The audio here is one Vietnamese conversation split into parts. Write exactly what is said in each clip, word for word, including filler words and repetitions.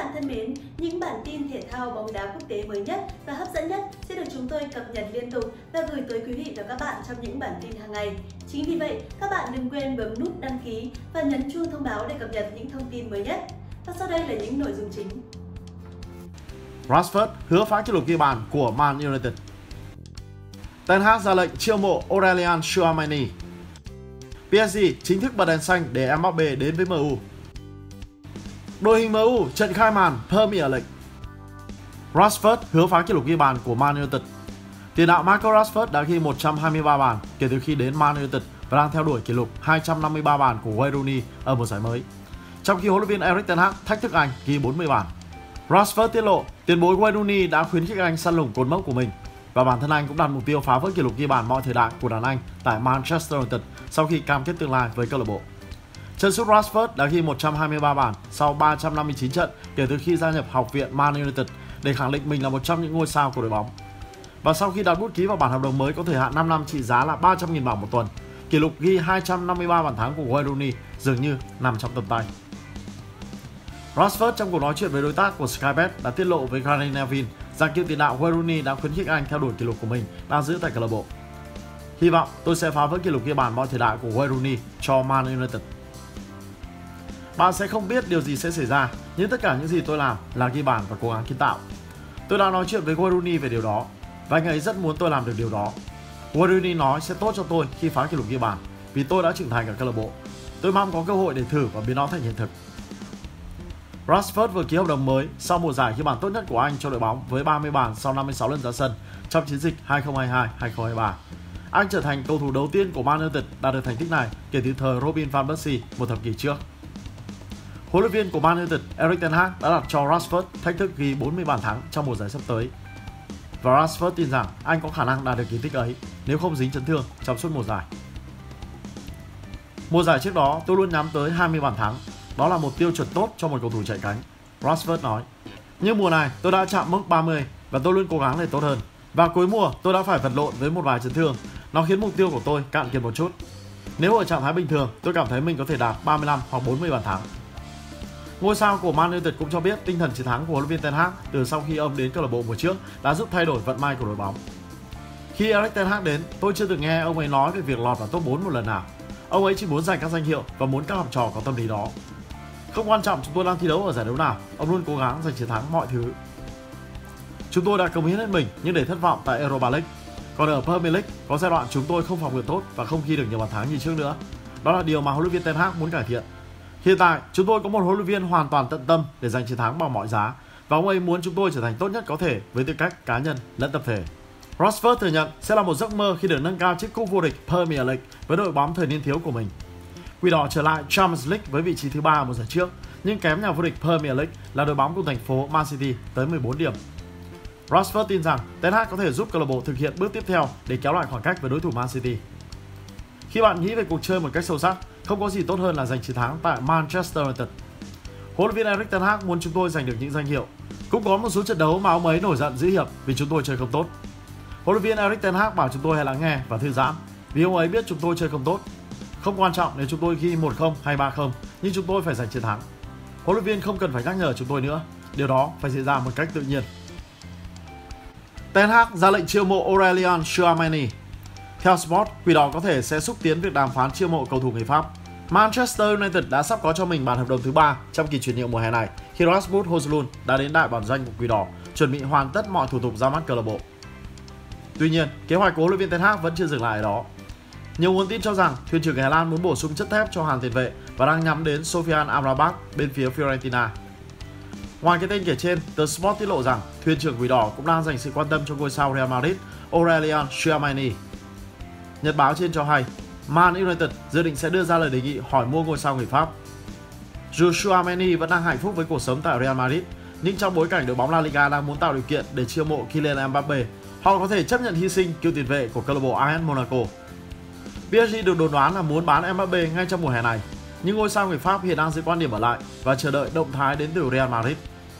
bạn thân mến, những bản tin thể thao bóng đá quốc tế mới nhất và hấp dẫn nhất sẽ được chúng tôi cập nhật liên tục và gửi tới quý vị và các bạn trong những bản tin hàng ngày. Chính vì vậy, các bạn đừng quên bấm nút đăng ký và nhấn chuông thông báo để cập nhật những thông tin mới nhất. Và sau đây là những nội dung chính. Rashford hứa phá kỷ lục ghi bàn của Man United. Ten Hag ra lệnh chiêu mộ Aurelien Tchouameni. pê ét giê chính thức bật đèn xanh để Mbappé đến với em u. Đội hình em u trận khai màn Premier League. Rashford hứa phá kỷ lục ghi bàn của Man United. Tiền đạo Marcus Rashford đã ghi một trăm hai mươi ba bàn kể từ khi đến Man United và đang theo đuổi kỷ lục hai trăm năm mươi ba bàn của Wayne Rooney ở một giải mới. Trong khi huấn luyện viên Erik ten Hag thách thức anh ghi bốn mươi bàn. Rashford tiết lộ tiền bối Wayne Rooney đã khuyến khích anh săn lùng cột mốc của mình và bản thân anh cũng đặt mục tiêu phá vỡ kỷ lục ghi bàn mọi thời đại của đàn Anh tại Manchester United sau khi cam kết tương lai với câu lạc bộ. Chân sút Rashford đã ghi một trăm hai mươi ba bàn sau ba trăm năm mươi chín trận kể từ khi gia nhập học viện Man United để khẳng định mình là một trong những ngôi sao của đội bóng. Và sau khi đặt bút ký vào bản hợp đồng mới có thời hạn năm năm trị giá là ba trăm nghìn bảng một tuần, kỷ lục ghi hai trăm năm mươi ba bàn thắng của Wayne Rooney dường như nằm trong tầm tay. Rashford trong cuộc nói chuyện với đối tác của Sky Bet đã tiết lộ với Gary Neville rằng cựu tiền đạo Wayne Rooney đã khuyến khích anh theo đuổi kỷ lục của mình đang giữ tại câu lạc bộ. Hy vọng tôi sẽ phá vỡ kỷ lục ghi bàn mọi thời đại của Wayne Rooney cho Man United. Bạn sẽ không biết điều gì sẽ xảy ra, nhưng tất cả những gì tôi làm là ghi bàn và cố gắng kiến tạo. Tôi đã nói chuyện với Wayne Rooney về điều đó và anh ấy rất muốn tôi làm được điều đó. Wayne Rooney nói sẽ tốt cho tôi khi phá kỷ lục ghi bàn vì tôi đã trưởng thành ở câu lạc bộ. Tôi mong có cơ hội để thử và biến nó thành hiện thực. Rashford vừa ký hợp đồng mới sau mùa giải ghi bàn tốt nhất của anh cho đội bóng với ba mươi bàn sau năm mươi sáu lần ra sân trong chiến dịch hai không hai hai hai không hai ba. Anh trở thành cầu thủ đầu tiên của Man United đạt được thành tích này kể từ thời Robin van Persie một thập kỷ trước. Huấn luyện viên của Man United Erik ten Hag đã đặt cho Rashford thách thức ghi bốn mươi bàn thắng trong mùa giải sắp tới. Và Rashford tin rằng anh có khả năng đạt được kỳ tích ấy nếu không dính chấn thương trong suốt mùa giải. Mùa giải trước đó tôi luôn nhắm tới hai mươi bàn thắng. Đó là một tiêu chuẩn tốt cho một cầu thủ chạy cánh, Rashford nói. Nhưng mùa này tôi đã chạm mức ba mươi và tôi luôn cố gắng để tốt hơn. Và cuối mùa tôi đã phải vật lộn với một vài chấn thương. Nó khiến mục tiêu của tôi cạn kiệt một chút. Nếu ở trạng thái bình thường, tôi cảm thấy mình có thể đạt ba mươi lăm hoặc bốn mươi bàn thắng. Ngôi sao của Man United cũng cho biết tinh thần chiến thắng của huấn luyện viên Ten Hag từ sau khi ông đến câu lạc bộ mùa trước đã giúp thay đổi vận may của đội bóng. Khi Erik ten Hag đến, tôi chưa từng nghe ông ấy nói về việc lọt vào top bốn một lần nào. Ông ấy chỉ muốn giành các danh hiệu và muốn các học trò có tâm lý đó. Không quan trọng chúng tôi đang thi đấu ở giải đấu nào, ông luôn cố gắng giành chiến thắng mọi thứ. Chúng tôi đã cống hiến hết mình nhưng để thất vọng tại Europa League. Còn ở Premier League, có giai đoạn chúng tôi không phòng ngự tốt và không ghi được nhiều bàn thắng như trước nữa. Đó là điều mà huấn luyện viên Ten Hag muốn cải thiện. Hiện tại, chúng tôi có một huấn luyện viên hoàn toàn tận tâm để giành chiến thắng bằng mọi giá và ông ấy muốn chúng tôi trở thành tốt nhất có thể với tư cách cá nhân lẫn tập thể. Rashford thừa nhận sẽ là một giấc mơ khi được nâng cao chiếc cúp vô địch Premier League với đội bóng thời niên thiếu của mình. Quỷ đỏ trở lại Champions League với vị trí thứ ba một giải trước, nhưng kém nhà vô địch Premier League là đội bóng của thành phố Man City tới mười bốn điểm. Rashford tin rằng Ten Hag có thể giúp câu lạc bộ thực hiện bước tiếp theo để kéo lại khoảng cách với đối thủ Man City. Khi bạn nghĩ về cuộc chơi một cách sâu sắc, không có gì tốt hơn là giành chiến thắng tại Manchester United. Huấn luyện viên Erik ten Hag muốn chúng tôi giành được những danh hiệu. Cũng có một số trận đấu mà ông ấy nổi giận giữ hiệp vì chúng tôi chơi không tốt. Huấn luyện viên Erik ten Hag bảo chúng tôi hãy lắng nghe và thư giãn vì ông ấy biết chúng tôi chơi không tốt. Không quan trọng nếu chúng tôi ghi một không hay ba không, nhưng chúng tôi phải giành chiến thắng. Huấn luyện viên không cần phải nhắc nhở chúng tôi nữa, điều đó phải diễn ra một cách tự nhiên. Ten Hag ra lệnh chiêu mộ Aurelien Tchouameni. Theo Sport, Quỷ đỏ có thể sẽ xúc tiến việc đàm phán chiêu mộ cầu thủ người Pháp. Manchester United đã sắp có cho mình bản hợp đồng thứ ba trong kỳ chuyển nhượng mùa hè này khi Rasmus Højlund đã đến đại bản doanh của Quỷ đỏ, chuẩn bị hoàn tất mọi thủ tục ra mắt câu lạc bộ. Tuy nhiên, kế hoạch của huấn luyện viên Ten Hag vẫn chưa dừng lại ở đó. Nhiều nguồn tin cho rằng thuyền trưởng người Hà Lan muốn bổ sung chất thép cho hàng tiền vệ và đang nhắm đến Sofian Amrabat bên phía Fiorentina. Ngoài cái tên kể trên, The Sport tiết lộ rằng thuyền trưởng Quỷ đỏ cũng đang dành sự quan tâm cho ngôi sao Real Madrid Aurelien Tchouameni. Nhật báo trên cho hay, Man United dự định sẽ đưa ra lời đề nghị hỏi mua ngôi sao người Pháp. Dù Tchouameni vẫn đang hạnh phúc với cuộc sống tại Real Madrid, nhưng trong bối cảnh đội bóng La Liga đang muốn tạo điều kiện để chiêu mộ Kylian Mbappé, họ có thể chấp nhận hy sinh cựu tiền vệ của câu lạc bộ a ét Monaco. pê ét giê được đồn đoán là muốn bán Mbappé ngay trong mùa hè này, nhưng ngôi sao người Pháp hiện đang giữ quan điểm ở lại và chờ đợi động thái đến từ Real Madrid.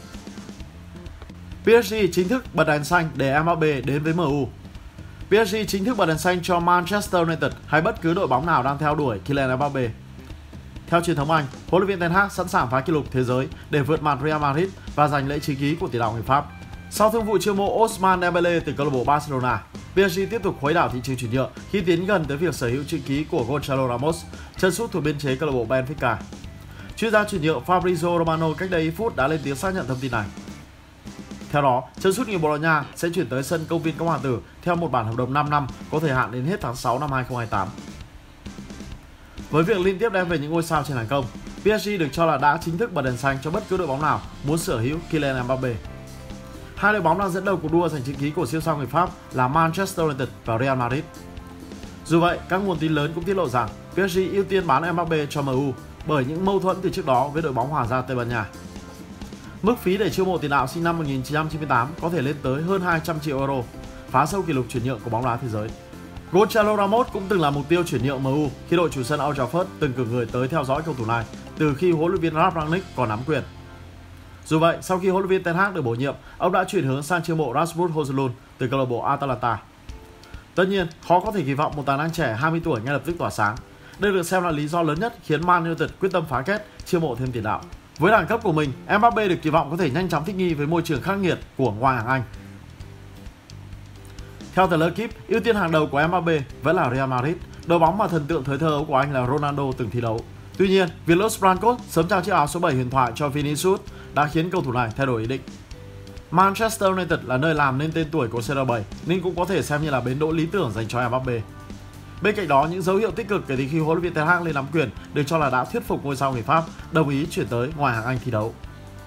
pê ét giê chính thức bật đèn xanh để Mbappé đến với em u. pê ét giê chính thức bật đèn xanh cho Manchester United hay bất cứ đội bóng nào đang theo đuổi Kylian Mbappé. Theo truyền thống Anh, huấn luyện viên Ten Hag sẵn sàng phá kỷ lục thế giới để vượt mặt Real Madrid và giành lễ chí ký của tiền đạo người Pháp. Sau thương vụ chiêu mộ Ousmane Dembélé từ câu lạc bộ Barcelona, pê ét giê tiếp tục khuấy đảo thị trường chuyển nhượng khi tiến gần tới việc sở hữu chữ ký của Gonçalo Ramos, chân sút thuộc biên chế câu lạc bộ Benfica. Chuyên gia chuyển nhượng Fabrizio Romano cách đây ít phút đã lên tiếng xác nhận thông tin này. Theo đó, chân sút người Bồ Đào Nha sẽ chuyển tới sân công viên Công Hòa Tử theo một bản hợp đồng năm năm có thời hạn đến hết tháng sáu năm hai không hai tám. Với việc liên tiếp đem về những ngôi sao trên hàng công, pê ét giê được cho là đã chính thức bật đèn xanh cho bất cứ đội bóng nào muốn sở hữu Kylian Mbappé. Hai đội bóng đang dẫn đầu cuộc đua giành chữ ký của siêu sao người Pháp là Manchester United và Real Madrid. Dù vậy, các nguồn tin lớn cũng tiết lộ rằng pê ét giê ưu tiên bán Mbappé cho em u bởi những mâu thuẫn từ trước đó với đội bóng Hoàng gia Tây Ban Nha. Mức phí để chiêu mộ tiền đạo sinh năm một nghìn chín trăm chín mươi tám có thể lên tới hơn hai trăm triệu euro, phá sâu kỷ lục chuyển nhượng của bóng đá thế giới. Gonçalo Ramos cũng từng là mục tiêu chuyển nhượng em u khi đội chủ sân Old Trafford từng cử người tới theo dõi cầu thủ này từ khi huấn luyện viên Ralf Rangnick còn nắm quyền. Dù vậy, sau khi huấn luyện viên Ten Hag được bổ nhiệm, ông đã chuyển hướng sang chiêu mộ Rasmus Højlund từ câu lạc bộ Atalanta. Tất nhiên, khó có thể kỳ vọng một tài năng trẻ hai mươi tuổi ngay lập tức tỏa sáng. Đây được xem là lý do lớn nhất khiến Man United quyết tâm phá kết chiêu mộ thêm tiền đạo. Với đẳng cấp của mình, Mbappé được kỳ vọng có thể nhanh chóng thích nghi với môi trường khắc nghiệt của ngoại hạng Anh. Theo tờ L'Equipe, ưu tiên hàng đầu của Mbappé vẫn là Real Madrid, đội bóng mà thần tượng thời thơ ấu của anh là Ronaldo từng thi đấu. Tuy nhiên, việc Los Blancos sớm trao chiếc áo số bảy huyền thoại cho Vinicius đã khiến cầu thủ này thay đổi ý định. Manchester United là nơi làm nên tên tuổi của xê rờ bảy nên cũng có thể xem như là bến đỗ lý tưởng dành cho Mbappé. Bên cạnh đó, những dấu hiệu tích cực kể từ khi huấn luyện viên Ten Hag lên nắm quyền được cho là đã thuyết phục ngôi sao người Pháp đồng ý chuyển tới ngoại hạng Anh thi đấu.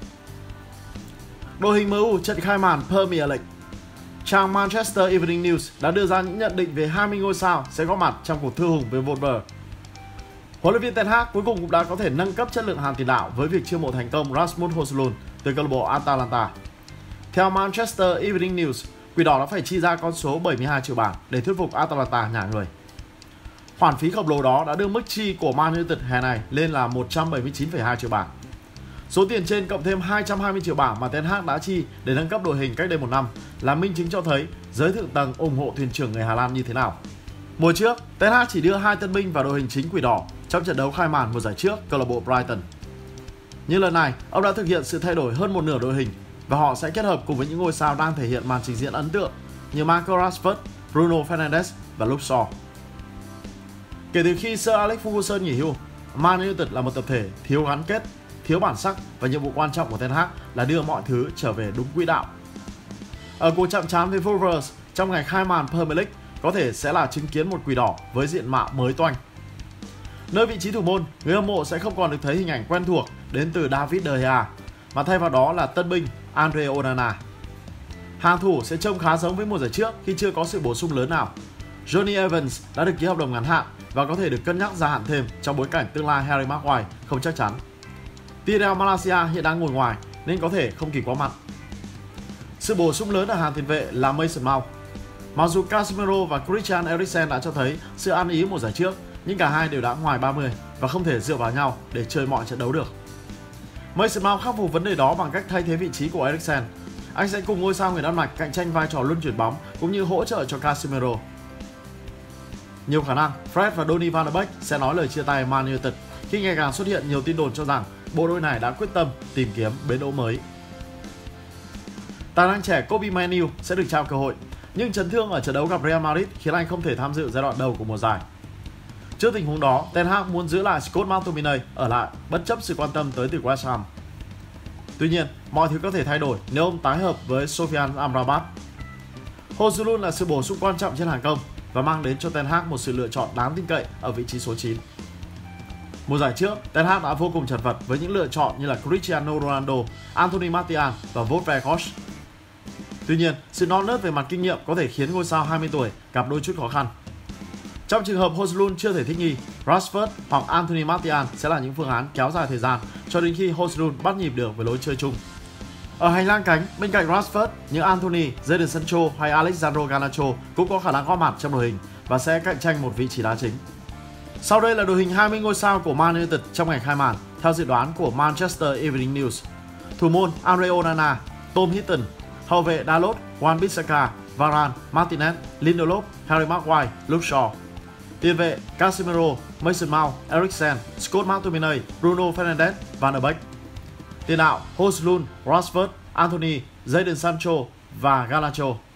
Đội hình em u trận khai màn Premier League. Trang Manchester Evening News đã đưa ra những nhận định về hai mươi ngôi sao sẽ góp mặt trong cuộc thư hùng với Wolves. Huấn luyện viên Ten Hag cuối cùng cũng đã có thể nâng cấp chất lượng hàng tiền đạo với việc chiêu mộ thành công Rasmus Højlund từ câu lạc bộ Atalanta. Theo Manchester Evening News, Quỷ đỏ đã phải chi ra con số bảy mươi hai triệu bảng để thuyết phục Atalanta nhả người. Khoản phí khổng lồ đó đã đưa mức chi của Man United hè này lên là một trăm bảy mươi chín phẩy hai triệu bảng. Số tiền trên cộng thêm hai trăm hai mươi triệu bảng mà Ten Hag đã chi để nâng cấp đội hình cách đây một năm là minh chứng cho thấy giới thượng tầng ủng hộ thuyền trưởng người Hà Lan như thế nào. Mùa trước, Ten Hag chỉ đưa hai tân binh vào đội hình chính Quỷ đỏ trong trận đấu khai màn mùa giải trước câu lạc bộ Brighton. Nhưng lần này, ông đã thực hiện sự thay đổi hơn một nửa đội hình và họ sẽ kết hợp cùng với những ngôi sao đang thể hiện màn trình diễn ấn tượng như Marcus Rashford, Bruno Fernandes và Luke Shaw. Kể từ khi Sir Alex Ferguson nghỉ hưu, Man United là một tập thể thiếu gắn kết, thiếu bản sắc và nhiệm vụ quan trọng của Ten Hag là đưa mọi thứ trở về đúng quỹ đạo. Ở cuộc chạm trán với Wolves trong ngày khai màn Premier League có thể sẽ là chứng kiến một Quỷ đỏ với diện mạo mới toanh. Nơi vị trí thủ môn, người hâm mộ sẽ không còn được thấy hình ảnh quen thuộc đến từ David De Gea, mà thay vào đó là tân binh Andre Onana. Hàng thủ sẽ trông khá giống với mùa giải trước khi chưa có sự bổ sung lớn nào. Johnny Evans đã được ký hợp đồng ngắn hạn và có thể được cân nhắc gia hạn thêm trong bối cảnh tương lai Harry Maguire không chắc chắn. Tyrell Malacia hiện đang ngồi ngoài nên có thể không kịp có mặt. Sự bổ sung lớn ở hàng tiền vệ là Mason Mount. Mặc dù Casemiro và Christian Eriksen đã cho thấy sự ăn ý mùa giải trước, nhưng cả hai đều đã ngoài ba mươi và không thể dựa vào nhau để chơi mọi trận đấu được. Mason Mount khắc phục vấn đề đó bằng cách thay thế vị trí của Eriksen. Anh sẽ cùng ngôi sao người Đan Mạch cạnh tranh vai trò luân chuyển bóng cũng như hỗ trợ cho Casemiro. Nhiều khả năng Fred và Donny van de Beek sẽ nói lời chia tay Man United khi ngày càng xuất hiện nhiều tin đồn cho rằng bộ đôi này đã quyết tâm tìm kiếm bến đỗ mới. Tài năng trẻ Kobbie Mainoo sẽ được trao cơ hội, nhưng chấn thương ở trận đấu gặp Real Madrid khiến anh không thể tham dự giai đoạn đầu của mùa giải. Trước tình huống đó, Ten Hag muốn giữ lại Scott McTominay ở lại bất chấp sự quan tâm tới từ West Ham. Tuy nhiên, mọi thứ có thể thay đổi nếu ông tái hợp với Sofian Amrabat. Højlund là sự bổ sung quan trọng trên hàng công và mang đến cho Ten Hag một sự lựa chọn đáng tin cậy ở vị trí số chín. Mùa giải trước, Ten Hag đã vô cùng chật vật với những lựa chọn như là Cristiano Ronaldo, Anthony Martial và Wout Weghorst. Tuy nhiên, sự non nớt về mặt kinh nghiệm có thể khiến ngôi sao hai mươi tuổi gặp đôi chút khó khăn. Trong trường hợp Højlund chưa thể thích nghi, Rashford hoặc Anthony Martial sẽ là những phương án kéo dài thời gian cho đến khi Højlund bắt nhịp được với lối chơi chung. Ở hành lang cánh, bên cạnh Rashford, những Anthony, Jadon Sancho hay Alexandro Garnacho cũng có khả năng góp mặt trong đội hình và sẽ cạnh tranh một vị trí đá chính. Sau đây là đội hình hai mươi ngôi sao của Man United trong ngày khai màn, theo dự đoán của Manchester Evening News. Thủ môn Andre Onana, Tom Heaton, hậu vệ Dalot, Wan-Bissaka, Varane, Martinez, Lindelof, Harry Maguire, Luke Shaw. Tiền vệ Casemiro, Mason Mount, Eriksen, Scott McTominay, Bruno Fernandes, Van der Beek. Tiền đạo Højlund, Rashford, Anthony, Jadon Sancho và Garnacho.